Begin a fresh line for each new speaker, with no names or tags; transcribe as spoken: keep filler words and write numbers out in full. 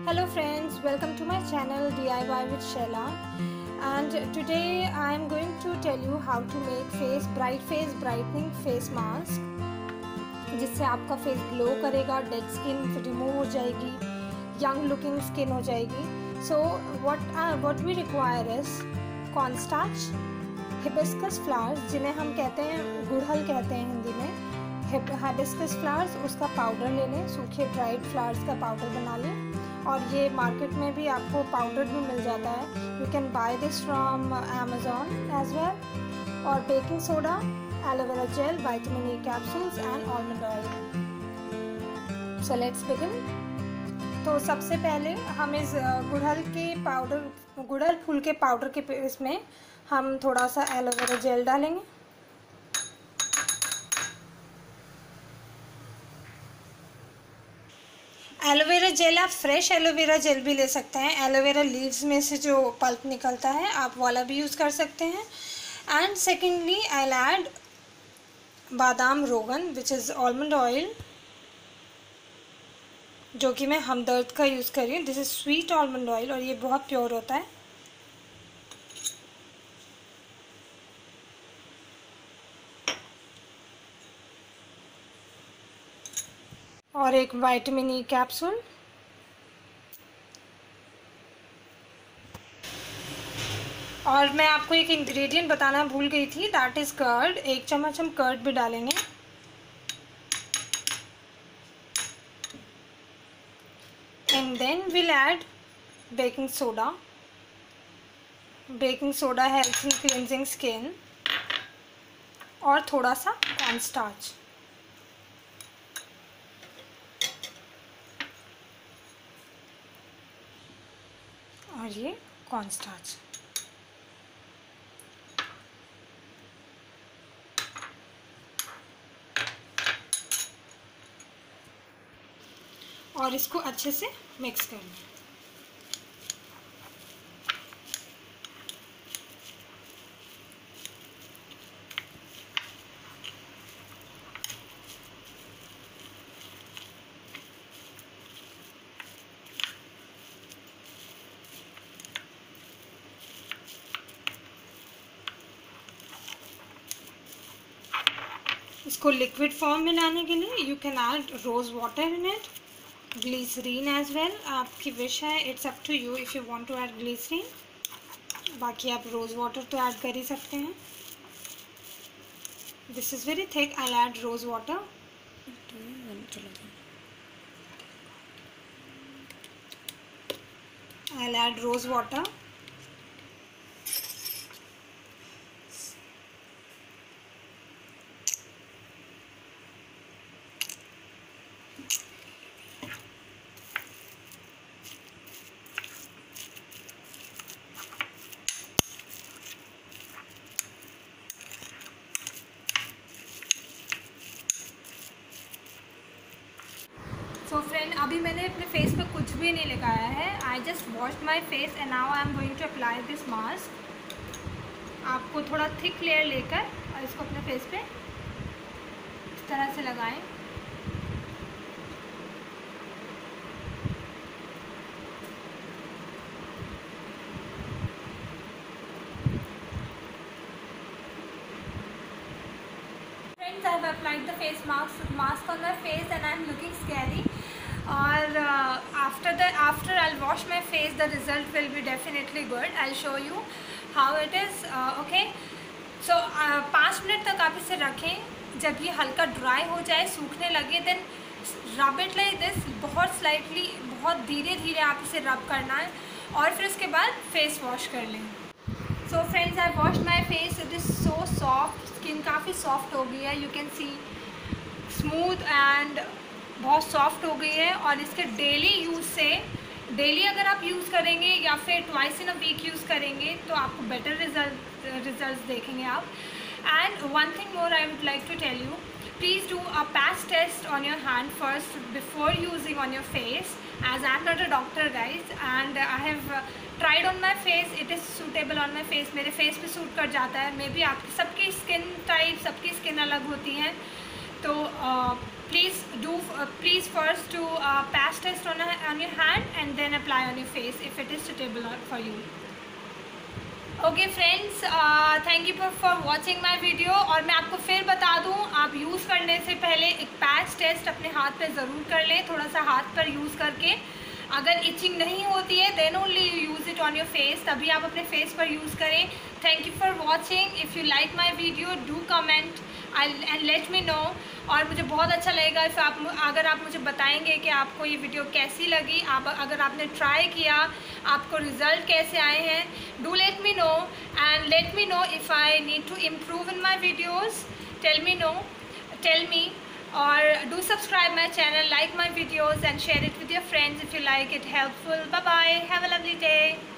Hello friends, welcome to my channel D I Y with Sheila, and today I am going to tell you how to make face bright face brightening face mask जिससे आपका face glow करेगा, dead skin remove हो जाएगी, young looking skin हो जाएगी. So what what we require is corn starch, hibiscus flowers जिन्हें हम कहते हैं गुड़हल कहते हैं हिंदी में. हिबिस्कस फ्लावर्स उसका पाउडर ले लें, सूखे ड्राइड फ्लावर्स का पाउडर बना लें, और ये मार्केट में भी आपको पाउडर भी मिल जाता है. You can buy this from Amazon as well. और baking soda, aloe vera gel, vitamin E capsules and almond oil. So let's begin. तो सबसे पहले हम इस गुड़हल के पाउडर गुड़हल फूल के पाउडर के इसमें हम थोड़ा सा एलोवेरा जेल डालेंगे. एलोवेरा जेल आप फ्रेश एलोवेरा जेल भी ले सकते हैं. एलोवेरा लीव्स में से जो पल्प निकलता है आप वाला भी यूज़ कर सकते हैं. And secondly I will add बादाम रोगन विच इज़ आलमंड ऑयल, जो कि मैं हमदर्द का यूज़ कर रही हूँ. This is sweet almond oil और ये बहुत प्योर होता है. और एक विटामिन ई कैप्सूल. और मैं आपको एक इंग्रेडिएंट बताना भूल गई थी, दैट इज़ कर्ड. एक चम्मच हम कर्ड भी डालेंगे. And then will add baking soda. Baking soda helps in cleansing skin. और थोड़ा सा कॉर्न स्टार्च. और ये कॉर्न स्टार्च. और इसको अच्छे से मिक्स कर लें. इसको लिक्विड फॉर्म में लाने के लिए you can add rose water in it, glycerine as well. आपकी विश है, it's up to you if you want to add glycerine. बाकी आप रोज़ वाटर तो ऐड कर ही सकते हैं. This is very thick. I add rose water. I add rose water. So friend, अभी मैंने अपने फेस पे कुछ भी नहीं लगाया है. I just washed my face and now I am going to apply this mask. आपको थोड़ा थिक लेयर लेकर और इसको अपने फेस पे इस तरह से लगाएं. Friends, I have applied the face mask mask on my face and I am looking scary. और after the after I will wash my face the result will be definitely good. I show you how it is. Okay, so पाँच minute तक आप इसे रखें. जब ये हल्का dry हो जाए, सूखने लगे, then rub it like this. बहुत स्लाइटली, बहुत धीरे धीरे आप इसे रब करना है और फिर उसके बाद फेस वॉश कर लें. So friends, I wash my face. It is so soft. Skin काफ़ी सॉफ्ट हो गई है. You can see smooth and बहुत सॉफ्ट हो गई है. और इसके डेली यूज़ से, डेली अगर आप यूज़ करेंगे या फिर twice in a week use करेंगे तो आपको बेटर रिजल्ट रिजल्ट्स देखेंगे आप. And one thing more I would like to tell you, please do a patch test on your hand first before using on your face, as I am not a doctor guys. And I have tried on my face. It is suitable on my face. मेरे face पे suit कर जाता है. May be आपकी सबकी skin type, सबकी skin अलग होती है. तो please do uh, please first do a patch test on, a, on your hand and then apply on your face if it is suitable for you. Okay friends, thank you for watching my video. और मैं आपको फिर बता दूं, आप use करने से पहले एक पैच टेस्ट अपने हाथ पे ज़रूर कर लें, थोड़ा सा हाथ पर यूज़ करके। अगर इचिंग नहीं होती है then only use it on your face, तभी आप अपने फेस पर यूज़ करें। Thank you for watching. If you like my video do comment I and let me know. और मुझे बहुत अच्छा लगेगा इफ़ आप अगर आप मुझे बताएंगे कि आपको ये वीडियो कैसी लगी, आप अगर आपने ट्राई किया आपको रिज़ल्ट कैसे आए हैं। Do let me know and let me know if I need to improve in my videos. Tell me no tell me or do subscribe my channel, like my videos and share it with your friends if you like it helpful. Bye bye, have a lovely day.